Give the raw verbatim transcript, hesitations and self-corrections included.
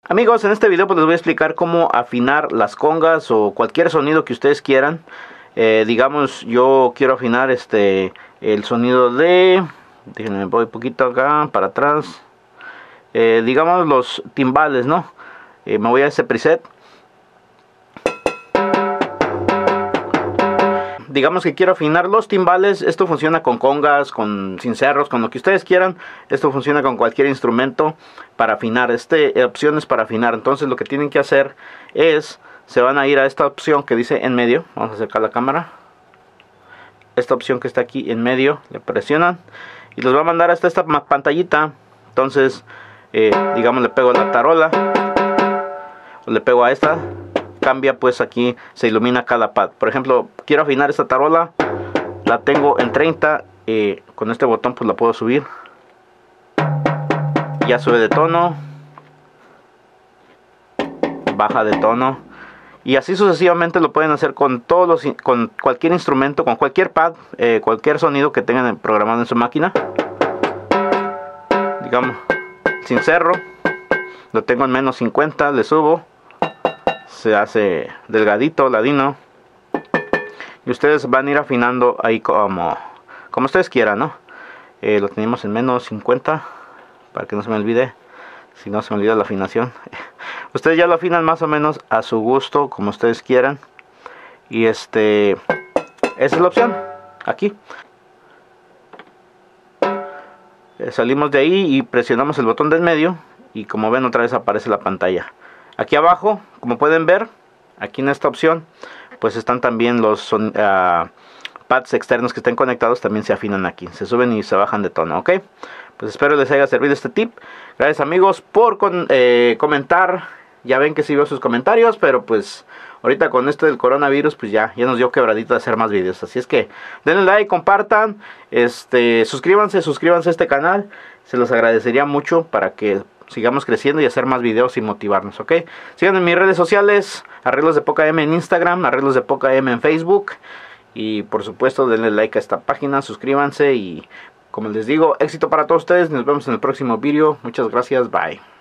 Amigos, en este video pues les voy a explicar cómo afinar las congas o cualquier sonido que ustedes quieran. Eh, digamos, yo quiero afinar este el sonido de... Déjenme, voy un poquito acá para atrás. Eh, digamos los timbales, ¿no? Eh, me voy a ese preset. Digamos que quiero afinar los timbales. Esto funciona con congas, con cencerros, con lo que ustedes quieran. Esto funciona con cualquier instrumento para afinar. Este, opciones para afinar. Entonces lo que tienen que hacer es, se van a ir a esta opción que dice en medio. Vamos a acercar la cámara. Esta opción que está aquí en medio, le presionan y los va a mandar hasta esta pantallita. Entonces, eh, digamos, le pego a la tarola o le pego a esta. Cambia, pues aquí se ilumina cada pad. Por ejemplo, quiero afinar esta tarola, la tengo en treinta, eh, con este botón pues la puedo subir. Ya sube de tono, baja de tono, y así sucesivamente lo pueden hacer con todos los, con cualquier instrumento, con cualquier pad, eh, cualquier sonido que tengan programado en su máquina. Digamos, cencerro, lo tengo en menos cincuenta, le subo. Se hace delgadito, ladino, y ustedes van a ir afinando ahí como como ustedes quieran, ¿no? Eh, lo tenemos en menos cincuenta para que no se me olvide, si no se me olvida la afinación. Ustedes ya lo afinan más o menos a su gusto, como ustedes quieran, y este esa es la opción aquí. Eh, salimos de ahí y presionamos el botón del medio, y como ven, otra vez aparece la pantalla. Aquí abajo, como pueden ver, aquí en esta opción, pues están también los son, uh, pads externos que estén conectados, también se afinan aquí, se suben y se bajan de tono, ¿ok? Pues espero les haya servido este tip. Gracias, amigos, por con, eh, comentar. Ya ven que sí veo sus comentarios, pero pues ahorita con esto del coronavirus, pues ya, ya nos dio quebradito de hacer más videos. Así es que denle like, compartan, este, suscríbanse, suscríbanse a este canal. Se los agradecería mucho para que sigamos creciendo y hacer más videos y motivarnos, ¿ok? Síganme en mis redes sociales, Arreglos de Poca M en Instagram, Arreglos de Poca M en Facebook. Y por supuesto denle like a esta página, suscríbanse y como les digo, éxito para todos ustedes. Nos vemos en el próximo video. Muchas gracias, bye.